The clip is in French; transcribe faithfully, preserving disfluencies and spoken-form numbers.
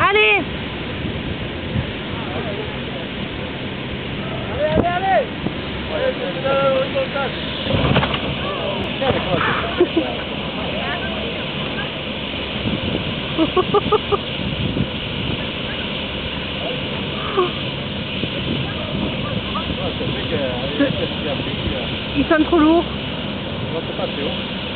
Allez. Allez, allez, allez. Allez, c'est là, au montage. Ils sont trop lourds. C'est pas très haut.